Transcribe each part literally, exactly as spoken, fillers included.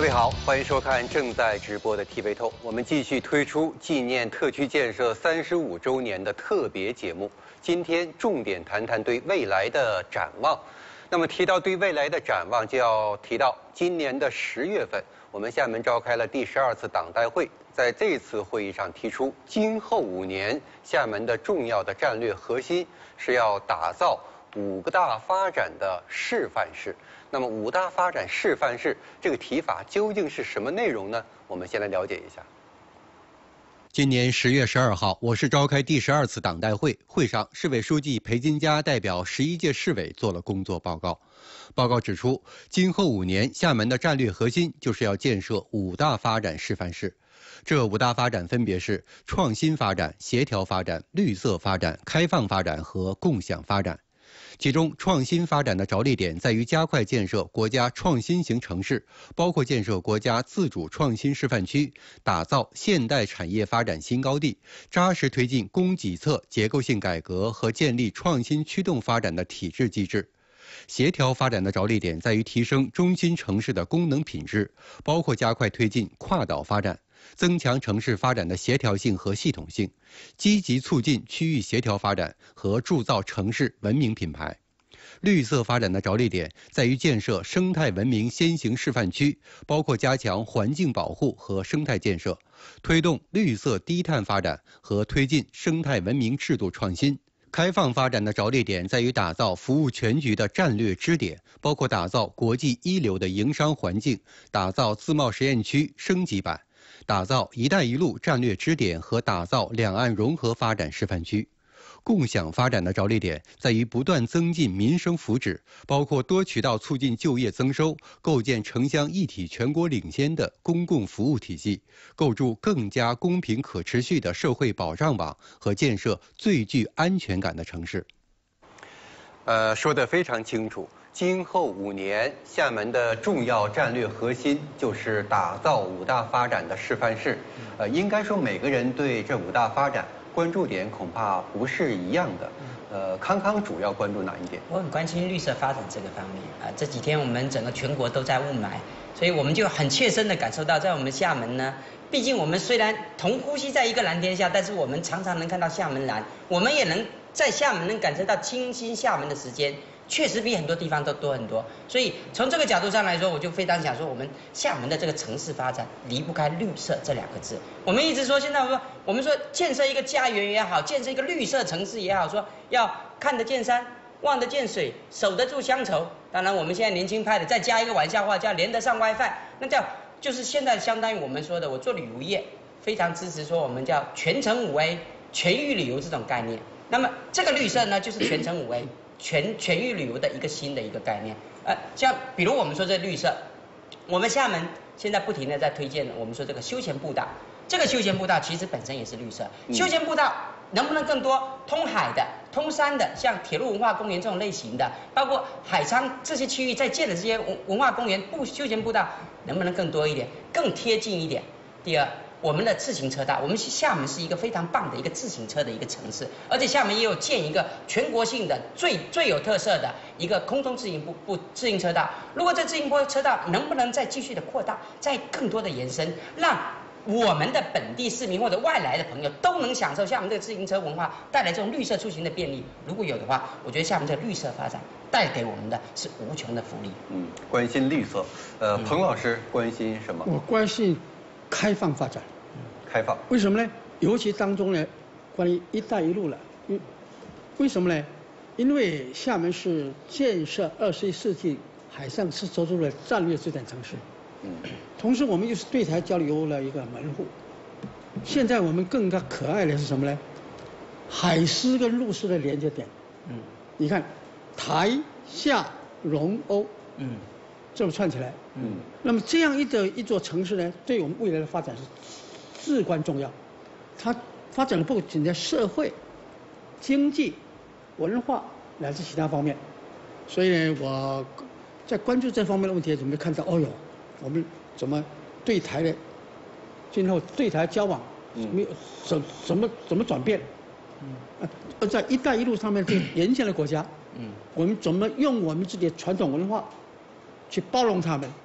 位好，欢迎收看正在直播的 T V 透。我们继续推出纪念特区建设三十五周年的特别节目。今天重点谈谈对未来的展望。那么提到对未来的展望，就要提到今年的十月份，我们厦门召开了第十二次党代会，在这次会议上提出，今后五年厦门的重要的战略核心是要打造五个大发展的示范市。那么五大发展示范市这个提法究竟是什么内容呢？我们先来了解一下。今年十月十二号，我市召开第十二次党代会，会上市委书记裴金佳代表十一届市委做了工作报告。报告指出，今后五年厦门的战略核心就是要建设五大发展示范市。这五大发展分别是创新发展、协调发展、绿色发展、开放发展和共享发展。其中，创新发展的着力点在于加快建设国家创新型城市，包括建设国家自主创新示范区，打造现代产业发展新高地，扎实推进供给侧结构性改革和建立创新驱动发展的体制机制。协调发展的着力点在于提升中心城市的功能品质，包括加快推进跨岛发展，增强城市发展的协调性和系统性，积极促进区域协调发展和铸造城市文明品牌。绿色发展的着力点在于建设生态文明先行示范区，包括加强环境保护和生态建设，推动绿色低碳发展和推进生态文明制度创新。开放发展的着力点在于打造服务全局的战略支点，包括打造国际一流的营商环境，打造自贸实验区升级版，打造“一带一路”战略支点和打造两岸融合发展示范区。共享发展的着力点在于不断增进民生福祉，包括多渠道促进就业增收，构建城乡一体全国领先的公共服务体系，构筑更加公平可持续的社会保障网和建设最具安全感的城市。呃，说得非常清楚。今后五年，厦门的重要战略核心就是打造五大发展的示范市。呃，应该说每个人对这五大发展关注点恐怕不是一样的。呃，康康主要关注哪一点？ 我很关心绿色发展这个方面啊。这几天我们整个全国都在雾霾，所以我们就很切身的感受到，在我们厦门呢，毕竟我们虽然同呼吸在一个蓝天下，但是我们常常能看到厦门蓝，我们也能在厦门能感受到清新厦门的时间。确实比很多地方都多很多，所以从这个角度上来说，我就非常想说，我们厦门的这个城市发展离不开绿色这两个字。我们一直说，现在我说我们说建设一个家园也好，建设一个绿色城市也好，说要看得见山，望得见水，守得住乡愁。当然，我们现在年轻派的再加一个玩笑话，叫连得上 WiFi， 那叫就是现在相当于我们说的，我做旅游业非常支持说我们叫全程五 A 全域旅游这种概念。那么这个绿色呢，就是全程五 A。全全域旅游的一个新的一个概念，呃，像比如我们说这绿色，我们厦门现在不停的在推荐我们说这个休闲步道，这个休闲步道其实本身也是绿色，休闲步道能不能更多通海的、通山的，像铁路文化公园这种类型的，包括海昌这些区域在建的这些文文化公园步休闲步道能不能更多一点，更贴近一点？第二，我们的自行车道，我们厦门是一个非常棒的一个自行车的一个城市，而且厦门也有建一个全国性的最最有特色的一个空中自行步步自行车道。如果这自行车道能不能再继续的扩大，再更多的延伸，让我们的本地市民或者外来的朋友都能享受厦门这个自行车文化带来这种绿色出行的便利。如果有的话，我觉得厦门这个绿色发展带给我们的是无穷的福利。 嗯，关心绿色。呃，彭老师关心什么？ 我关心开放发展。 开放， 为什么呢？尤其当中呢，关于“一带一路”了，因为什么呢？因为厦门是建设二十一世纪海上丝绸之路的战略支点城市，嗯，同时我们又是对台交流的一个门户。现在我们更加可爱的是什么呢？海丝跟陆丝的连接点，嗯，你看，台厦蓉欧，嗯，这么串起来，嗯，那么这样一个一座城市呢，对我们未来的发展是至关重要，它发展的不仅在社会、经济、文化乃至其他方面，所以呢，我在关注这方面的问题，准备看到，哦哟，我们怎么对台的，今后对台交往，没有怎怎么怎么转变，嗯，而在“一带一路”上面这沿线的国家，嗯，我们怎么用我们自己的传统文化去包容他们，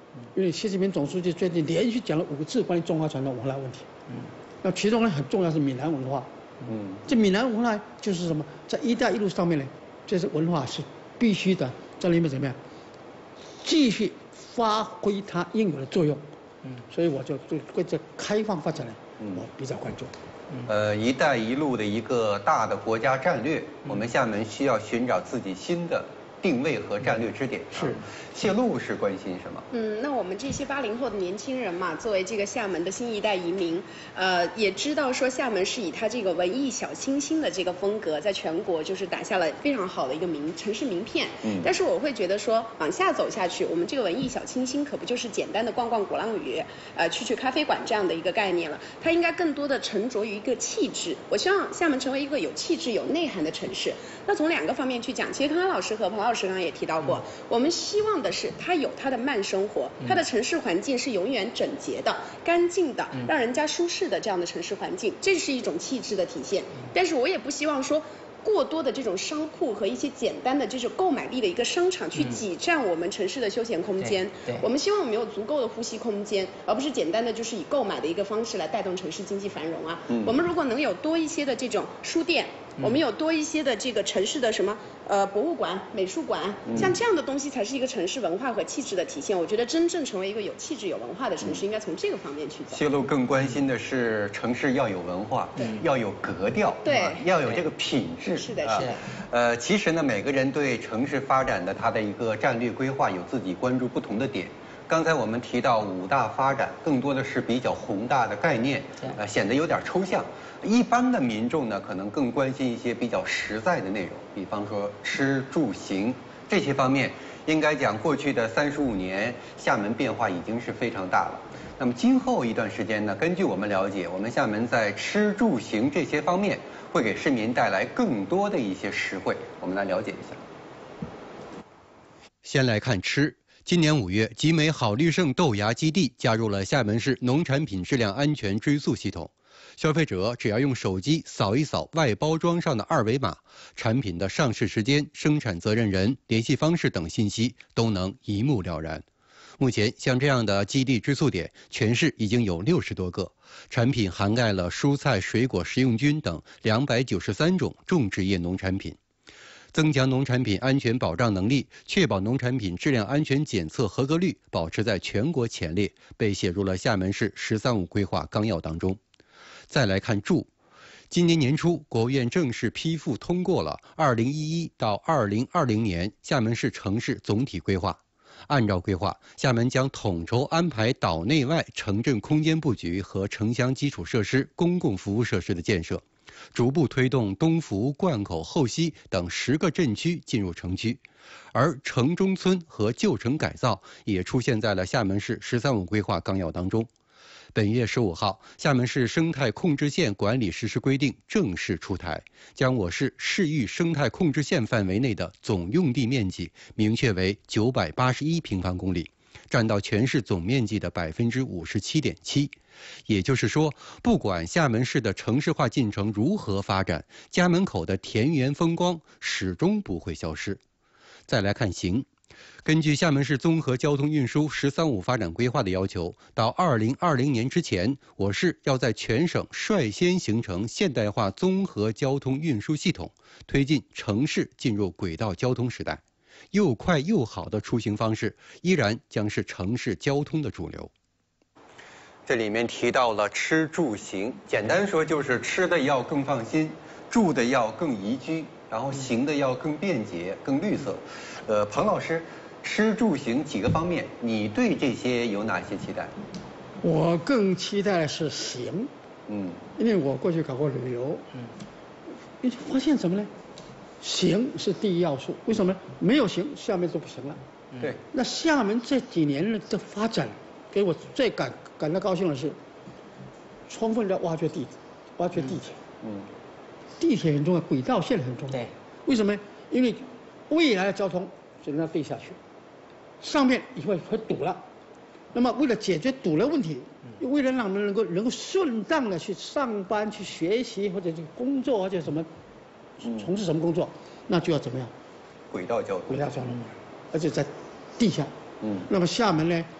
因为习近平总书记最近连续讲了五次关于中华传统文化问题。嗯，那其中呢很重要是闽南文化。嗯，这闽南文化就是什么，在“一带一路”上面呢，这是文化是必须的，在里面怎么样，继续发挥它应有的作用。嗯，所以我就对对这开放发展呢，我比较关注。 呃，“一带一路”的一个大的国家战略，我们厦门需要寻找自己新的定位和战略支点。 是， 谢璐是关心什么？ 嗯，那我们这些八零后的年轻人嘛，作为这个厦门的新一代移民，呃，也知道说厦门是以它这个文艺小清新的这个风格，在全国就是打下了非常好的一个名城市名片。嗯，但是我会觉得说，往下走下去，我们这个文艺小清新可不就是简单的逛逛鼓浪屿，呃，去去咖啡馆这样的一个概念了？它应该更多的沉着于一个气质。我希望厦门成为一个有气质、有内涵的城市。那从两个方面去讲，其实康康老师和彭老师刚刚也提到过，嗯、我们希望的是它有它的慢生活，它的城市环境是永远整洁的、干净的，让人家舒适的这样的城市环境，这是一种气质的体现。但是我也不希望说过多的这种商铺和一些简单的这种购买力的一个商场去挤占我们城市的休闲空间。嗯、我们希望我们有足够的呼吸空间，而不是简单的就是以购买的一个方式来带动城市经济繁荣啊。嗯、我们如果能有多一些的这种书店。我们有多一些的这个城市的什么呃博物馆、美术馆，像这样的东西才是一个城市文化和气质的体现。我觉得真正成为一个有气质、有文化的城市，应该从这个方面去走。 谢璐更关心的是城市要有文化，要有格调， 对， 啊、要有这个品质。 是的，是的。 呃，其实呢，每个人对城市发展的它的一个战略规划有自己关注不同的点。刚才我们提到五大发展，更多的是比较宏大的概念，呃，显得有点抽象。一般的民众呢，可能更关心一些比较实在的内容，比方说吃住行这些方面。应该讲，过去的三十五年，厦门变化已经是非常大了。那么今后一段时间呢，根据我们了解，我们厦门在吃住行这些方面会给市民带来更多的一些实惠。我们来了解一下。先来看吃。今年五月，集美好绿盛豆芽基地加入了厦门市农产品质量安全追溯系统。消费者只要用手机扫一扫外包装上的二维码，产品的上市时间、生产责任人、联系方式等信息都能一目了然。目前，像这样的基地追溯点，全市已经有六十多个，产品涵盖了蔬菜、水果、食用菌等两百九十三种种植业农产品。增强农产品安全保障能力，确保农产品质量安全检测合格率保持在全国前列，被写入了厦门市“十三五”规划纲要当中。再来看住，今年年初，国务院正式批复通过了二零一一到二零二零年厦门市城市总体规划。按照规划，厦门将统筹安排岛内外城镇空间布局和城乡基础设施、公共服务设施的建设。逐步推动东福、灌口、后溪等十个镇区进入城区，而城中村和旧城改造也出现在了厦门市“十三五”规划纲要当中。本月十五号，厦门市生态控制线管理实施规定正式出台，将我市市域生态控制线范围内的总用地面积明确为九百八十一平方公里，占到全市总面积的百分之五十七点七。也就是说，不管厦门市的城市化进程如何发展，家门口的田园风光始终不会消失。再来看行，根据厦门市综合交通运输“十三五”发展规划的要求，到二零二零年之前，我市要在全省率先形成现代化综合交通运输系统，推进城市进入轨道交通时代。又快又好的出行方式，依然将是城市交通的主流。这里面提到了吃住行，简单说就是吃的要更放心，住的要更宜居，然后行的要更便捷、更绿色。呃，彭老师，吃住行几个方面，你对这些有哪些期待？ 我更期待的是行，嗯，因为我过去搞过旅游，嗯，你发现什么呢？行是第一要素，为什么呢？没有行，厦门就不行了。 对， 那厦门这几年的发展，给我最感感到高兴的是，充分的挖掘地，挖掘地铁。嗯，地铁很重要，轨道线很重要。 对， 为什么？因为未来的交通只能地下去，上面以后会堵了。那么为了解决堵的问题，为了让我们能够能够顺当的去上班、去学习或者去工作或者什么，从事什么工作，那就要怎么样？ 轨道交通。 轨道交通，而且在地下。嗯。那么厦门呢，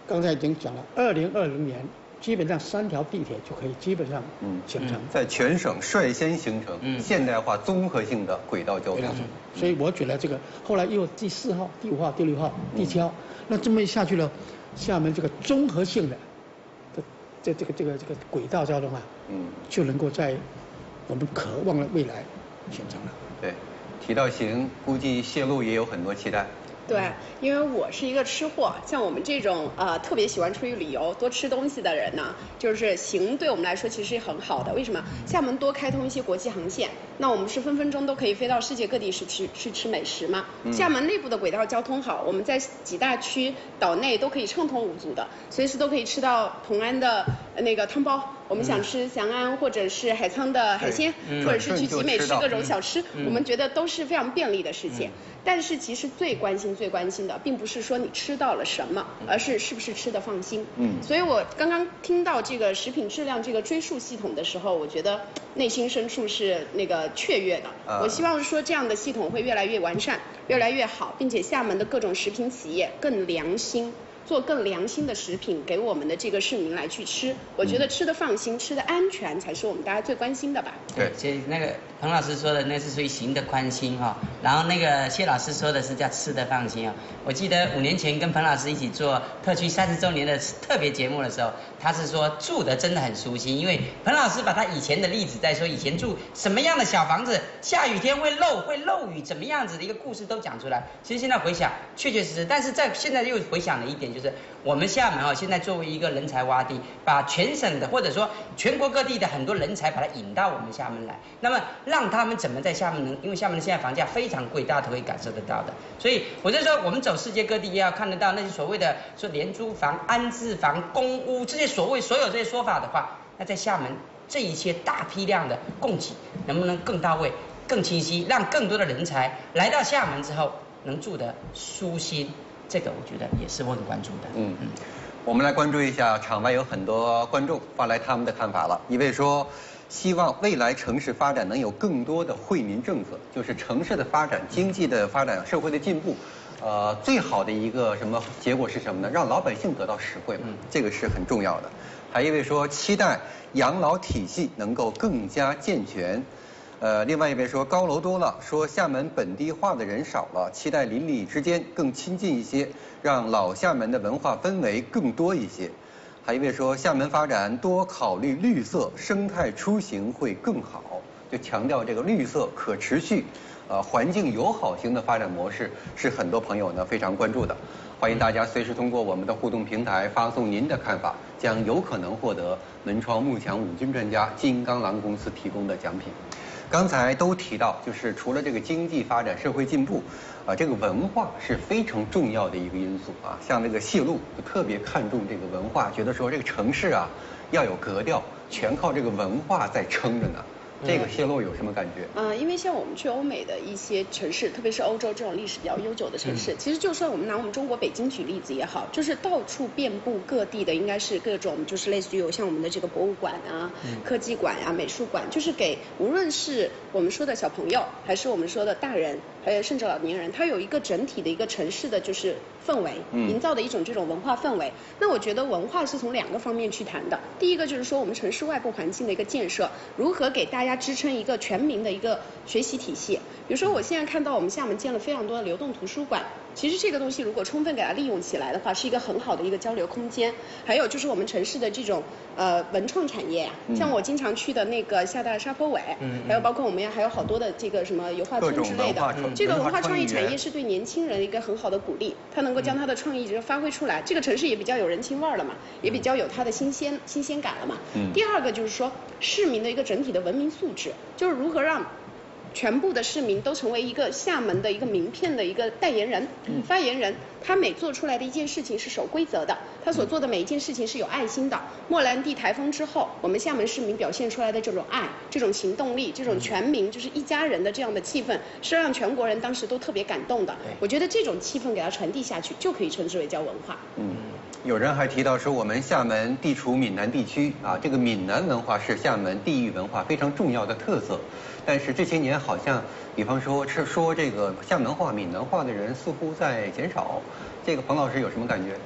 刚才已经讲了，二零二零年基本上三条地铁就可以基本上嗯形成， 在全省率先形成现代化综合性的轨道交通。 所以我觉得这个后来又第四号、第五号、第六号、第七号，那这么一下去了，厦门这个综合性的这这个这个这个轨道交通啊，嗯，就能够在我们渴望的未来形成了。 对，提到行，估计谢璐也有很多期待。 对，因为我是一个吃货，像我们这种呃特别喜欢出去旅游、多吃东西的人呢，就是行对我们来说其实是很好的。为什么？厦门多开通一些国际航线，那我们是分分钟都可以飞到世界各地去吃去吃美食嘛。嗯、厦门内部的轨道交通好，我们在几大区岛内都可以畅通无阻的，随时都可以吃到同安的那个汤包。我们想吃翔安或者是海沧的海鲜，嗯、或者是去集美吃各种小吃，嗯、我们觉得都是非常便利的事情。嗯、但是其实最关心、最关心的，并不是说你吃到了什么，而是是不是吃得放心。嗯。所以我刚刚听到这个食品质量这个追溯系统的时候，我觉得内心深处是那个雀跃的。啊、我希望说这样的系统会越来越完善，越来越好，并且厦门的各种食品企业更良心。做更良心的食品给我们的这个市民来去吃，我觉得吃得放心、吃得安全才是我们大家最关心的吧。 对，其实那个彭老师说的那是属于行的宽心哈、哦，然后那个谢老师说的是叫吃得放心啊、哦。我记得五年前跟彭老师一起做特区三十周年的特别节目的时候，他是说住的真的很舒心，因为彭老师把他以前的例子在说以前住什么样的小房子，下雨天会漏会漏雨怎么样子的一个故事都讲出来。其实现在回想确确实实，但是在现在又回想了一点。就是我们厦门啊，现在作为一个人才洼地，把全省的或者说全国各地的很多人才把它引到我们厦门来，那么让他们怎么在厦门能，因为厦门现在房价非常贵，大家都可以感受得到的。所以我就说，我们走世界各地也要看得到那些所谓的说廉租房、安置房、公屋这些所谓所有这些说法的话，那在厦门这一切大批量的供给能不能更到位、更清晰，让更多的人才来到厦门之后能住得舒心。这个我觉得也是我很关注的。嗯嗯， 我们来关注一下，场外有很多观众发来他们的看法了。一位说，希望未来城市发展能有更多的惠民政策，就是城市的发展、经济的发展、社会的进步，呃，最好的一个什么结果是什么呢？让老百姓得到实惠嘛，这个是很重要的。还一位说，期待养老体系能够更加健全。呃，另外一位说高楼多了，说厦门本地化的人少了，期待邻里之间更亲近一些，让老厦门的文化氛围更多一些。还一位说厦门发展多考虑绿色生态出行会更好，就强调这个绿色可持续，呃环境友好型的发展模式是很多朋友呢非常关注的。欢迎大家随时通过我们的互动平台发送您的看法，将有可能获得门窗幕墙五金专家金刚狼公司提供的奖品。刚才都提到，就是除了这个经济发展、社会进步，啊，这个文化是非常重要的一个因素啊。像这个谢璐就特别看重这个文化，觉得说这个城市啊要有格调，全靠这个文化在撑着呢。这个谢璐有什么感觉？ 嗯、呃，因为像我们去欧美的一些城市，特别是欧洲这种历史比较悠久的城市，嗯、其实就算我们拿我们中国北京举例子也好，就是到处遍布各地的，应该是各种就是类似于有像我们的这个博物馆啊、嗯、科技馆啊、美术馆，就是给无论是我们说的小朋友，还是我们说的大人，还有甚至老年人，它有一个整体的一个城市的就是氛围，嗯、营造的一种这种文化氛围。那我觉得文化是从两个方面去谈的，第一个就是说我们城市外部环境的一个建设，如何给大家支撑一个全民的一个学习体系。比如说我现在看到我们厦门建了非常多的流动图书馆，其实这个东西如果充分给它利用起来的话，是一个很好的一个交流空间。还有就是我们城市的这种呃文创产业啊，嗯、像我经常去的那个厦大沙坡尾，嗯、还有包括我们还有好多的这个什么油画村之类的，嗯、这个文化创意产业是对年轻人一个很好的鼓励，它能够将它的创意值发挥出来，这个城市也比较有人情味儿了嘛，也比较有它的新鲜新鲜感了嘛。嗯、第二个就是说市民的一个整体的文明素质，就是如何让全部的市民都成为一个厦门的一个名片的一个代言人、嗯、发言人，他每做出来的一件事情是守规则的，他所做的每一件事情是有爱心的。莫兰蒂台风之后，我们厦门市民表现出来的这种爱、这种行动力、这种全民就是一家人的这样的气氛，是让全国人当时都特别感动的。我觉得这种气氛给它传递下去，就可以称之为叫文化。 嗯，有人还提到说，我们厦门地处闽南地区啊，这个闽南文化是厦门地域文化非常重要的特色。但是这些年好像，比方说是说这个厦门话、闽南话的人似乎在减少，这个彭老师有什么感觉？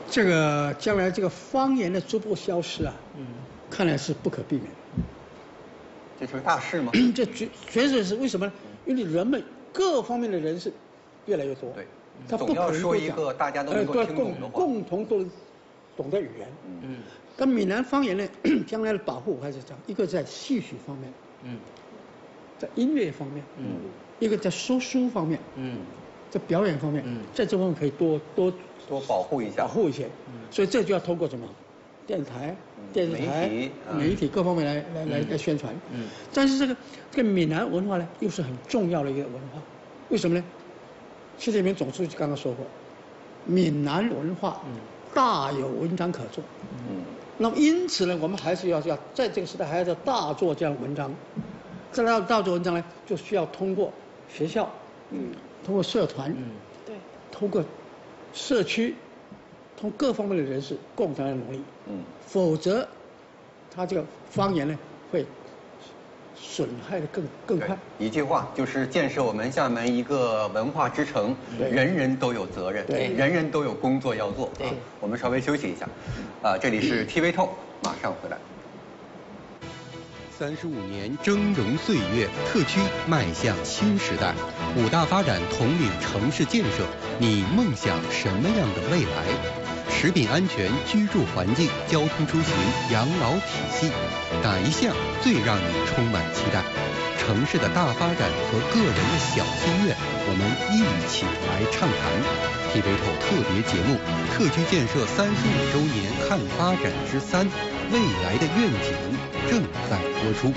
这个将来这个方言的逐步消失啊，嗯，看来是不可避免。 这是个大事吗？ 这绝绝对是为什么呢？因为人们各方面的人是越来越多， 对， 他不总要可能说一个大家都能够听懂的话， 共同都懂得语言。嗯，但闽南方言呢，将来的保护还是这样，一个在戏曲方面，嗯，在音乐方面，嗯，一个在说书方面，嗯，在表演方面，嗯，在这方面可以多多多保护一下， 保护一些。嗯，所以这就要通过什么？电台、电视台、媒体各方面来来来来宣传。嗯，但是这个这个闽南文化呢，又是很重要的一个文化。为什么呢？习近平总书记刚刚说过，闽南文化大有文章可做。嗯，那么因此呢，我们还是要要在这个时代还要大做这样的文章。这样大做文章呢，就需要通过学校，嗯，通过社团，嗯，对，通过社区。从各方面的人士共同来努力，嗯，否则，他这个方言呢会损害的更更快。 一句话就是建设我们厦门一个文化之城，人人都有责任，对，人人都有工作要做。对，我们稍微休息一下，啊，这里是 T V Talk， 马上回来。三十五年峥嵘岁月，特区迈向新时代，五大发展统领城市建设，你梦想什么样的未来？食品安全、居住环境、交通出行、养老体系，哪一项最让你充满期待？城市的大发展和个人的小心愿，我们一起来畅谈。T V Talk 特别节目《特区建设三十五周年看发展之三：未来的愿景》正在播出。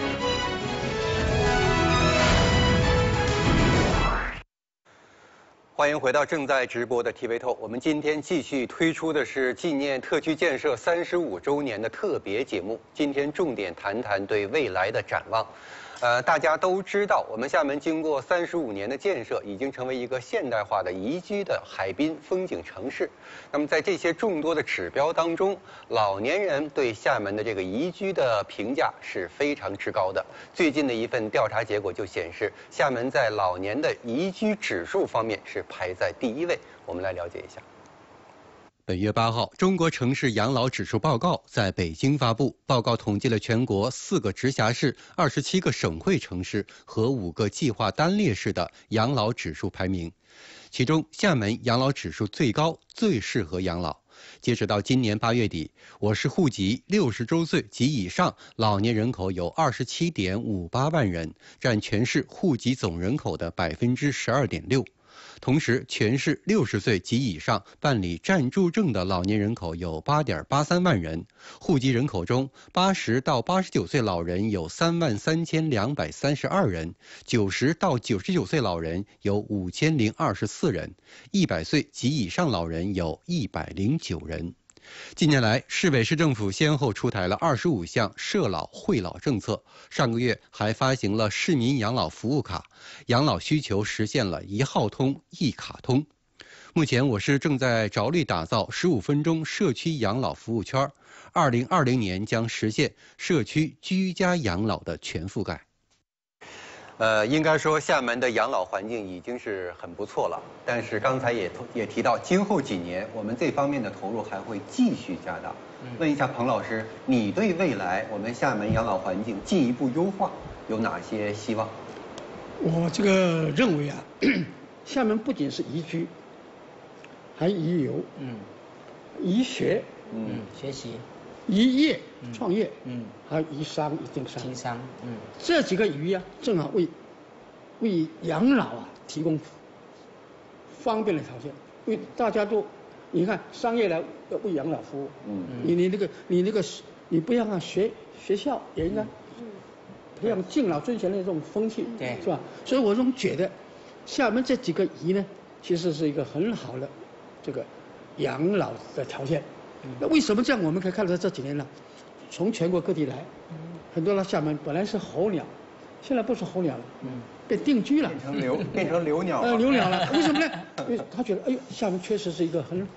欢迎回到正在直播的 T V Talk， 我们今天继续推出的是纪念特区建设三十五周年的特别节目。今天重点谈谈对未来的展望。呃，大家都知道，我们厦门经过三十五年的建设，已经成为一个现代化的宜居的海滨风景城市。那么在这些众多的指标当中，老年人对厦门的这个宜居的评价是非常之高的。最近的一份调查结果就显示，厦门在老年的宜居指数方面是排在第一位。我们来了解一下。本月八号，中国城市养老指数报告在北京发布。报告统计了全国四个直辖市、二十七个省会城市和五个计划单列市的养老指数排名。其中，厦门养老指数最高，最适合养老。截止到今年八月底，我市户籍六十周岁及以上老年人口有二十七点五八万人，占全市户籍总人口的百分之十二点六。同时，全市六十岁及以上办理暂住证的老年人口有八点八三万人，户籍人口中，八十到八十九岁老人有三万三千两百三十二人，九十到九十九岁老人有五千零二十四人，一百岁及以上老人有一百零九人。近年来，市委市政府先后出台了二十五项社老惠老政策，上个月还发行了市民养老服务卡，养老需求实现了一号通、一卡通。目前，我市正在着力打造十五分钟社区养老服务圈，二零二零年将实现社区居家养老的全覆盖。呃，应该说厦门的养老环境已经是很不错了，但是刚才也也提到，今后几年我们这方面的投入还会继续加大。嗯、问一下彭老师，你对未来我们厦门养老环境进一步优化有哪些希望？ 我这个认为啊，厦门不仅是宜居，还宜游，嗯，宜学， 嗯，学习。 宜业、创业，嗯，还有宜商、宜经商， 经商，嗯， 这几个宜啊，正好为为养老啊提供方便的条件。因为大家都，你看商业来要为养老服务，嗯，你你那个你那个你不要看学学校也应该培养敬老尊贤的这种风气， 对， 是吧？所以我总觉得厦门这几个宜呢，其实是一个很好的这个养老的条件。那为什么这样？我们可以看到这几年呢，从全国各地来，很多的厦门本来是候鸟，现在不是候鸟了，嗯，变定居了， 变成留变成留鸟了， 呃，留鸟了。为什么呢？因为他觉得，哎呦，厦门确实是一个很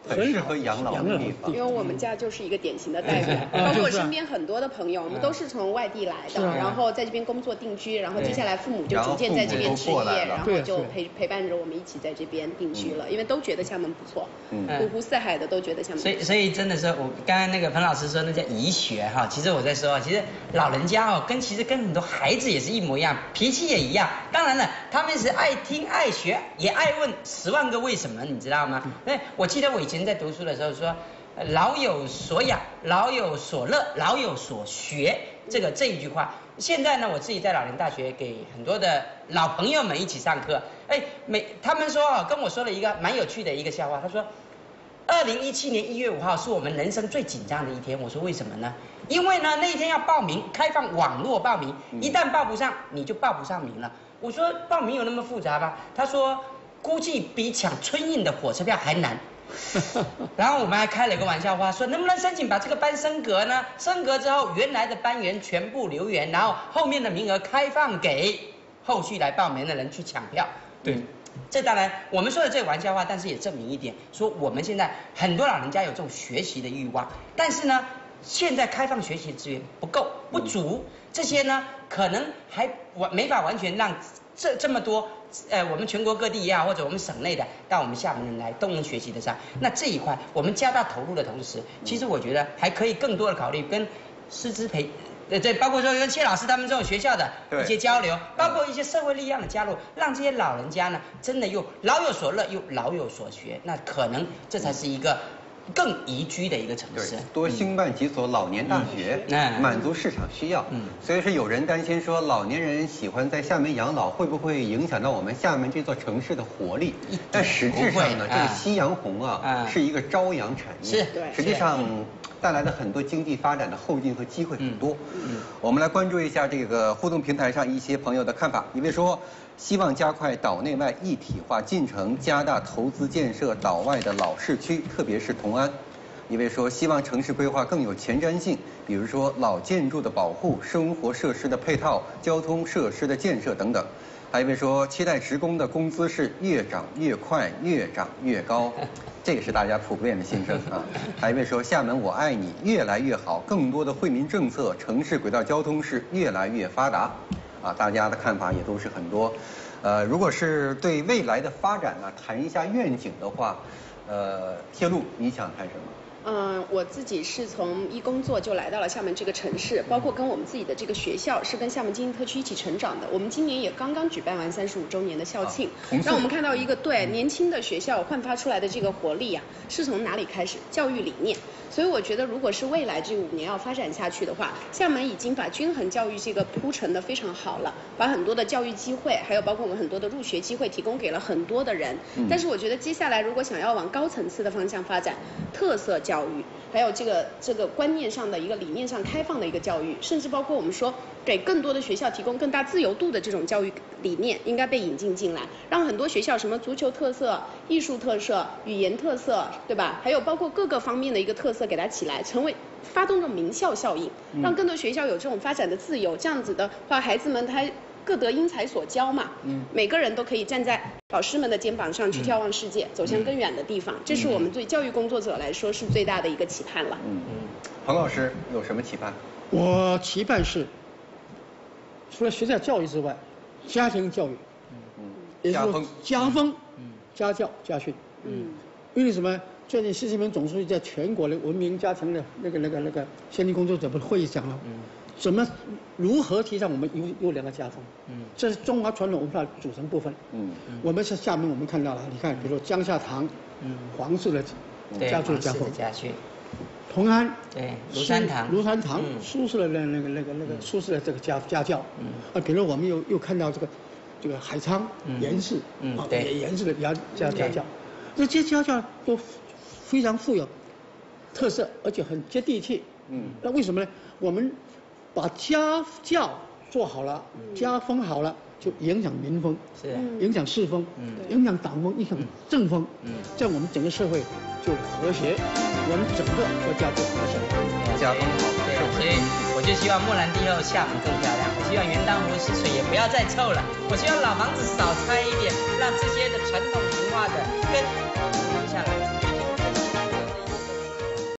很适合养老的地方。 因为我们家就是一个典型的代表，包括我身边很多的朋友，我们都是从外地来的，然后在这边工作定居，然后接下来父母就逐渐在这边置业，然后就陪陪伴着我们一起在这边定居了，因为都觉得厦门不错，五湖四海的都觉得厦门。所以所以真的是我刚刚那个彭老师说那叫遗学哈，其实我在说，其实老人家哦跟其实跟很多孩子也是一模一样，脾气也一样。当然了，他们是爱听爱学，也爱问十万个为什么，你知道吗？那我记得我以前在读书的时候说，老有所养，老有所乐，老有所学，这个这一句话。现在呢，我自己在老年大学给很多的老朋友们一起上课，哎，每他们说啊，跟我说了一个蛮有趣的一个笑话，他说，二零一七年一月五号是我们人生最紧张的一天。我说为什么呢？因为呢那一天要报名，开放网络报名，一旦报不上你就报不上名了。我说报名有那么复杂吗？他说估计比抢春运的火车票还难。然后我们还开了一个玩笑话，说能不能申请把这个班升格呢？升格之后，原来的班员全部留园，然后后面的名额开放给后续来报名的人去抢票。对，这当然我们说的这个玩笑话，但是也证明一点，说我们现在很多老人家有这种学习的欲望，但是呢，现在开放学习资源不够不足，这些呢可能还完没法完全让这这么多。呃，我们全国各地也好，或者我们省内的，到我们厦门人来都能学习得上。那这一块我们加大投入的同时，其实我觉得还可以更多的考虑跟师资培，呃，对，包括说跟谢老师他们这种学校的一些交流，包括一些社会力量的加入，让这些老人家呢，真的又老有所乐，又老有所学。那可能这才是一个更宜居的一个城市。 多兴办几所老年大学，嗯、满足市场需要。嗯，所以说有人担心说，老年人喜欢在厦门养老，会不会影响到我们厦门这座城市的活力？但实质上呢，这个夕阳红啊，啊是一个朝阳产业， 是， 实际上带来的很多经济发展的后劲和机会很多。嗯，我们来关注一下这个互动平台上一些朋友的看法。一位说，希望加快岛内外一体化进程，加大投资建设岛外的老市区，特别是同安。一位说，希望城市规划更有前瞻性，比如说老建筑的保护、生活设施的配套、交通设施的建设等等。还有一位说，期待职工的工资是越涨越快，越涨越高，这个是大家普遍的心声啊。还有一位说，厦门我爱你越来越好，更多的惠民政策，城市轨道交通是越来越发达。啊，大家的看法也都是很多。呃，如果是对未来的发展呢，谈一下愿景的话，呃，谢璐，你想谈什么？ 嗯，我自己是从一工作就来到了厦门这个城市，包括跟我们自己的这个学校是跟厦门经济特区一起成长的。我们今年也刚刚举办完三十五周年的校庆，啊、让我们看到一个对年轻的学校焕发出来的这个活力啊，是从哪里开始？教育理念。所以我觉得，如果是未来这五年要发展下去的话，厦门已经把均衡教育这个铺陈得非常好了，把很多的教育机会，还有包括我们很多的入学机会提供给了很多的人。嗯、但是我觉得接下来如果想要往高层次的方向发展，特色教教育，还有这个这个观念上的一个理念上开放的一个教育，甚至包括我们说给更多的学校提供更大自由度的这种教育理念，应该被引进进来，让很多学校什么足球特色、艺术特色、语言特色，对吧？还有包括各个方面的一个特色给它起来，成为发动这种名校效应，让更多学校有这种发展的自由。这样子的话，孩子们他各得因材所教嘛，嗯，每个人都可以站在老师们的肩膀上去眺望世界，嗯、走向更远的地方。这是我们对教育工作者来说是最大的一个期盼了。 嗯嗯，彭老师有什么期盼？ 我期盼是，除了学校教育之外，家庭教育，嗯嗯，家风，家风，嗯，家教家训，嗯，因为什么？最近习近平总书记在全国的文明家庭的那个那个那个先进工作者不是会议讲了，嗯。怎么如何提倡我们优优良的家风？嗯，这是中华传统文化组成部分。嗯，我们是厦门，我们看到了，你看，比如说江夏堂，嗯，皇室的家族的家风， 家训， 同安， 对，庐山堂， 庐山堂，苏轼的那那个那个那个苏轼的这个家家教。嗯，啊，比如我们又又看到这个这个海沧、严氏，嗯，对，严氏的家家家教，这些家教都非常富有特色，而且很接地气。嗯，那为什么呢？我们把家教做好了，嗯、家风好了，就影响民风，是影响世风，嗯、影响党风，影响政风，嗯，这样我们整个社会就和谐，我们整个国家就和谐。 家风好， 对，所以我就希望莫兰蒂后厦门更漂亮，我希望元当湖湿水也不要再臭了，我希望老房子少拆一点，让这些的传统文化的根留下来。